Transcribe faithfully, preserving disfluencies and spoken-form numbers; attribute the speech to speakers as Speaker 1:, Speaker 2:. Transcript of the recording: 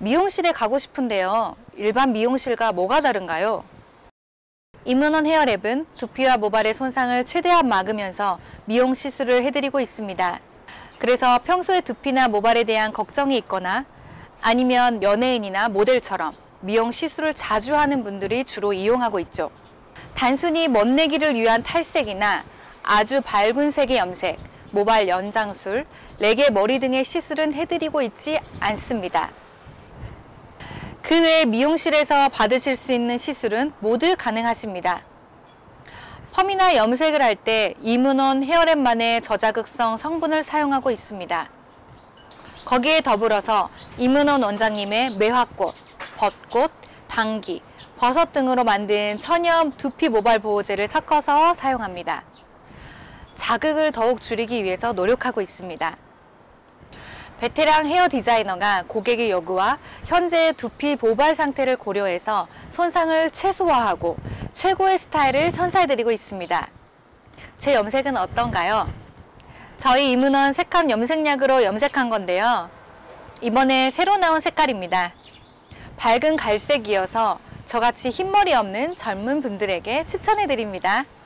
Speaker 1: 미용실에 가고 싶은데요. 일반 미용실과 뭐가 다른가요? 임은원 헤어랩은 두피와 모발의 손상을 최대한 막으면서 미용 시술을 해드리고 있습니다. 그래서 평소에 두피나 모발에 대한 걱정이 있거나 아니면 연예인이나 모델처럼 미용 시술을 자주 하는 분들이 주로 이용하고 있죠. 단순히 멋내기를 위한 탈색이나 아주 밝은 색의 염색, 모발 연장술, 레게 머리 등의 시술은 해드리고 있지 않습니다. 그 외에 미용실에서 받으실 수 있는 시술은 모두 가능하십니다. 펌이나 염색을 할 때 임은원 헤어랩만의 저자극성 성분을 사용하고 있습니다. 거기에 더불어서 임은원 원장님의 매화꽃, 벚꽃, 당귀, 버섯 등으로 만든 천연 두피 모발 보호제를 섞어서 사용합니다. 자극을 더욱 줄이기 위해서 노력하고 있습니다. 베테랑 헤어 디자이너가 고객의 요구와 현재의 두피 모발 상태를 고려해서 손상을 최소화하고 최고의 스타일을 선사해드리고 있습니다. 제 염색은 어떤가요? 저희 임은원 색감 염색약으로 염색한 건데요. 이번에 새로 나온 색깔입니다. 밝은 갈색이어서 저같이 흰머리 없는 젊은 분들에게 추천해드립니다.